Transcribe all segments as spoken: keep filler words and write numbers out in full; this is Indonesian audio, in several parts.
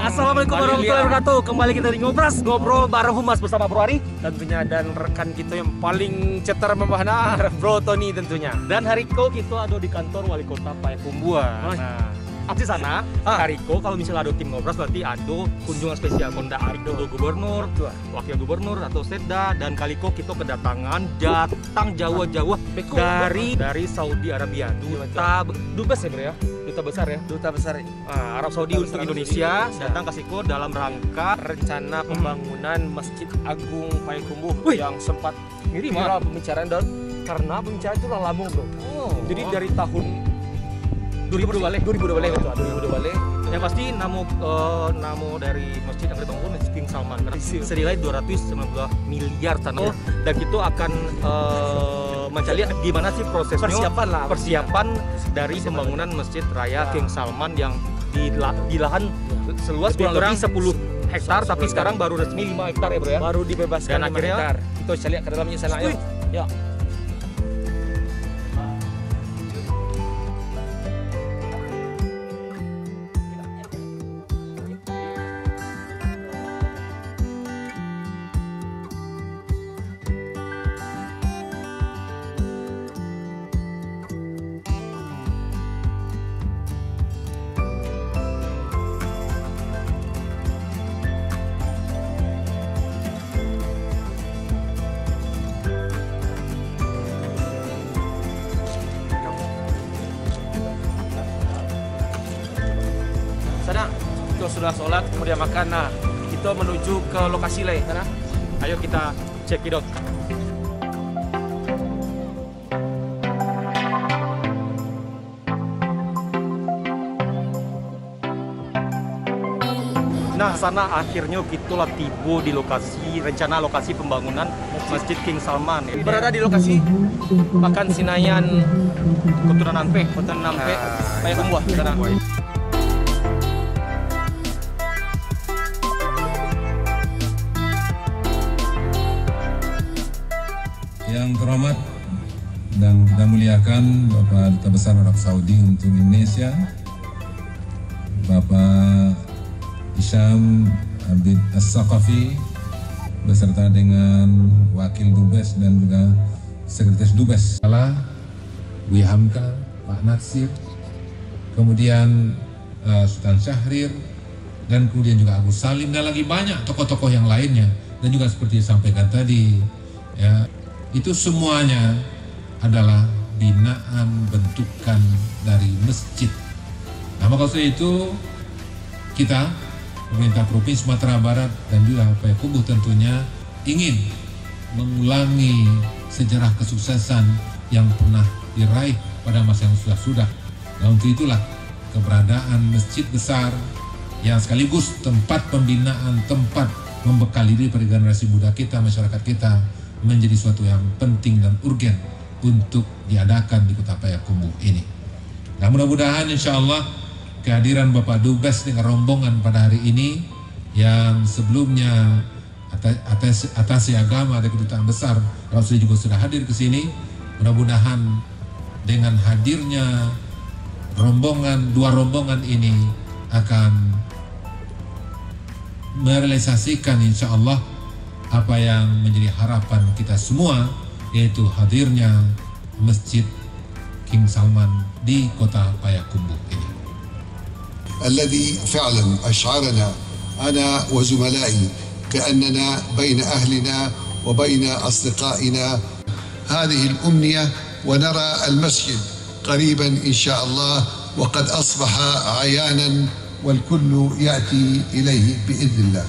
Assalamualaikum warahmatullahi wabarakatuh. Kembali kita di Ngobras, ngobrol bareng Humas bersama Bro Ari tentunya, dan rekan kita yang paling cetar membahana, Bro Tony tentunya. dan Hariko. Kita ada di kantor Wali Kota Payakumbuh. Nah, di sana, ah. Hariko kalau misalnya ada tim Ngobras berarti ada kunjungan spesial Konda Hariko, gubernur, wakil gubernur atau Setda, dan kaliko kita kedatangan datang jauh-jauh dari dari Saudi Arabia. Duta dubes ya, Bro ya? Duta besar ya? Duta besar Nah, Arab Saudi untuk Indonesia datang ke Siko dalam rangka rencana pembangunan Masjid Agung Payakumbuh yang sempat Ini viral pembicaraan, dan karena pembicaraan itu lama, Bro. Oh. Jadi dari tahun dua ribu dua balik. dua ribu dua balik betul, dua ribu dua balik. Yang pasti namo uh, namo dari masjid yang dibangun Masjid King Salman karena senilai dua ratus sembilan puluh miliar tanah. Oh. Dan kita akan uh, mencari gimana sih prosesnya Persiapan lah. persiapan dari pembangunan Masjid Raya King Salman yang di, di lahan seluas kurang lebih sepuluh hektar, tapi sekarang baru resmi lima hektar ya, Bro ya. Baru dibebaskan Dan lima akhirnya hektar. Kita bisa lihat ke dalamnya sana, yuk. Ya. Sana kita sudah sholat, kemudian makan. Nah, kita menuju ke lokasi lain. Sana, Ayo kita cekidot. Nah, sana akhirnya kita lah tiba di lokasi rencana lokasi pembangunan Masjid King Salman. berada di lokasi Pakan Sinayan, Keturunan Nampe. Kota Nampe, Nah, Payakumbuh. Sana. Yang terhormat dan kita muliakan Bapak Duta Besar Arab Saudi untuk Indonesia, Bapak Hisham Abid As-Saqafi beserta dengan Wakil Dubes dan juga Sekretaris Dubes, Wi Hamka, Pak Natsir, kemudian uh, Sultan Syahrir, dan kemudian juga Agus Salim, dan lagi banyak tokoh-tokoh yang lainnya. Dan juga seperti disampaikan tadi, ya, itu semuanya adalah binaan bentukan dari masjid. Nah, maka itu kita pemerintah Provinsi Sumatera Barat dan juga Payakumbuh tentunya ingin mengulangi sejarah kesuksesan yang pernah diraih pada masa yang sudah-sudah. Nah, untuk itulah keberadaan masjid besar yang sekaligus tempat pembinaan, tempat membekali diri pada generasi muda kita, masyarakat kita, menjadi suatu yang penting dan urgen untuk diadakan di Kota Payakumbuh ini. Nah, mudah-mudahan insya Allah kehadiran Bapak Dubes dengan rombongan pada hari ini yang sebelumnya atas atasi agama dari Kedutaan Besar Arab Saudi juga sudah hadir ke sini. Mudah-mudahan dengan hadirnya rombongan, dua rombongan ini akan merealisasikan insya Allah apa yang menjadi harapan kita semua, yaitu hadirnya Masjid King Salman di Kota Payakumbuh ini. الذي فعلا أشعرنا أنا وزملائي كأننا بين أهلنا وبين أصدقائنا هذه الأمنية، ونرى المسجد قريبا إن شاء الله وقد أصبح عيانا والكل يأتي إليه بإذن الله.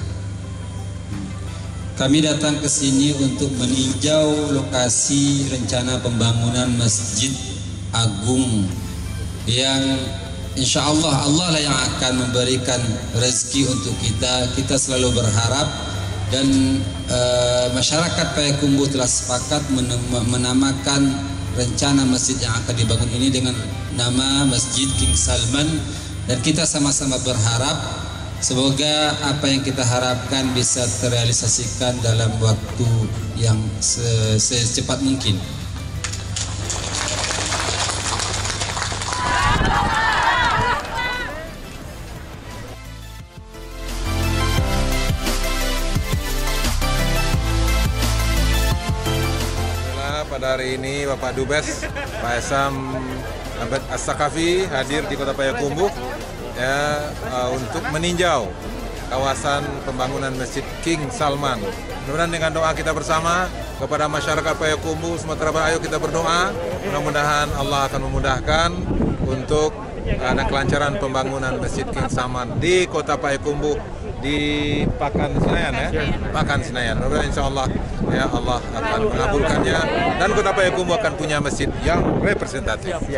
Kami datang ke sini untuk meninjau lokasi rencana pembangunan Masjid Agung yang insya Allah Allah lah yang akan memberikan rezeki untuk kita. Kita selalu berharap, dan e, masyarakat Payakumbuh telah sepakat menamakan rencana masjid yang akan dibangun ini dengan nama Masjid King Salman, dan kita sama-sama berharap semoga apa yang kita harapkan bisa terrealisasikan dalam waktu yang se secepat mungkin. pada hari ini Bapak Dubes Pak Esam Abed As-Sakafi hadir di Kota Payakumbuh ya uh, untuk meninjau kawasan pembangunan Masjid King Salman. Mudah-mudahan dengan doa kita bersama kepada masyarakat Payakumbuh Sumatera Barat, ayo kita berdoa mudah-mudahan Allah akan memudahkan untuk ada kelancaran pembangunan Masjid King Salman di Kota Payakumbuh di Pakan Senayan ya, Pakan Senayan. Mudah-mudahan insya Allah ya Allah akan mengabulkannya dan Kota Payakumbuh akan punya masjid yang representatif.